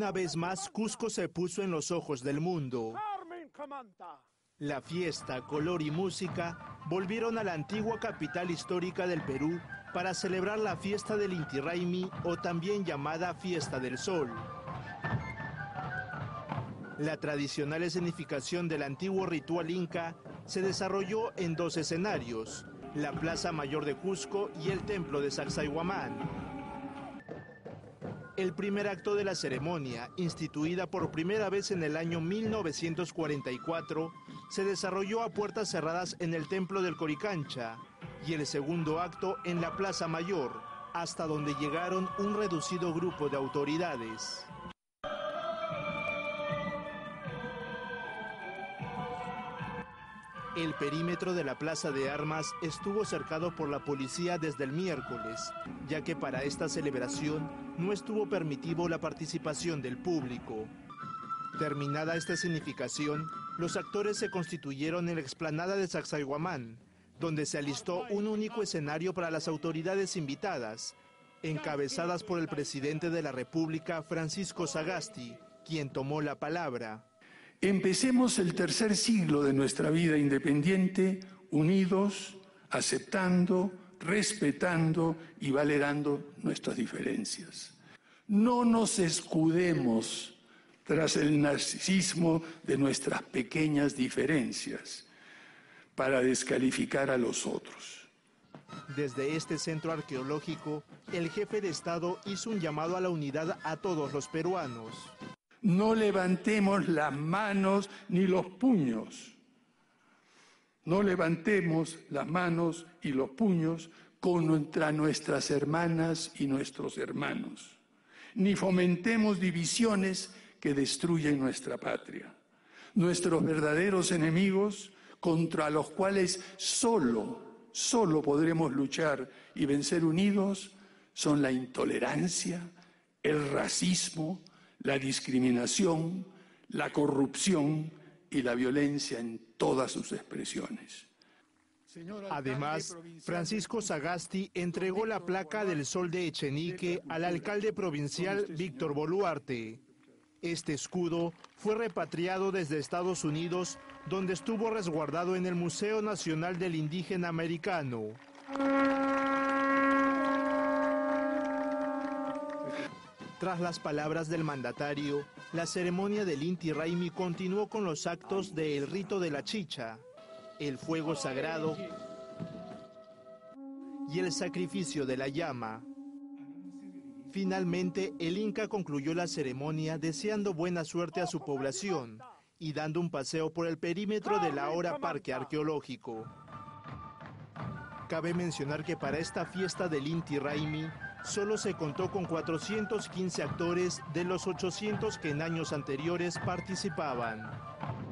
Una vez más, Cusco se puso en los ojos del mundo. La fiesta, color y música volvieron a la antigua capital histórica del Perú para celebrar la fiesta del Inti Raymi, o también llamada Fiesta del Sol. La tradicional escenificación del antiguo ritual inca se desarrolló en dos escenarios: la Plaza Mayor de Cusco y el Templo de Sacsayhuamán. El primer acto de la ceremonia, instituida por primera vez en el año 1944, se desarrolló a puertas cerradas en el Templo del Coricancha, y el segundo acto en la Plaza Mayor, hasta donde llegaron un reducido grupo de autoridades. El perímetro de la Plaza de Armas estuvo cercado por la policía desde el miércoles, ya que para esta celebración no estuvo permitido la participación del público. Terminada esta escenificación, los actores se constituyeron en la explanada de Sacsayhuamán, donde se alistó un único escenario para las autoridades invitadas, encabezadas por el presidente de la República, Francisco Sagasti, quien tomó la palabra. Empecemos el tercer siglo de nuestra vida independiente unidos, aceptando, respetando y valorando nuestras diferencias. No nos escudemos tras el narcisismo de nuestras pequeñas diferencias para descalificar a los otros. Desde este centro arqueológico, el jefe de Estado hizo un llamado a la unidad a todos los peruanos. No levantemos las manos ni los puños. No levantemos las manos y los puños contra nuestras hermanas y nuestros hermanos. Ni fomentemos divisiones que destruyen nuestra patria. Nuestros verdaderos enemigos, contra los cuales solo podremos luchar y vencer unidos, son la intolerancia, el racismo, la discriminación, la corrupción y la violencia en todas sus expresiones. Además, Francisco Sagasti entregó la placa del Sol de Echenique al alcalde provincial Víctor Boluarte. Este escudo fue repatriado desde Estados Unidos, donde estuvo resguardado en el Museo Nacional del Indígena Americano. Tras las palabras del mandatario, la ceremonia del Inti Raymi continuó con los actos del rito de la chicha, el fuego sagrado y el sacrificio de la llama. Finalmente, el Inca concluyó la ceremonia deseando buena suerte a su población y dando un paseo por el perímetro del ahora parque arqueológico. Cabe mencionar que para esta fiesta del Inti Raymi solo se contó con 415 actores de los 800 que en años anteriores participaban.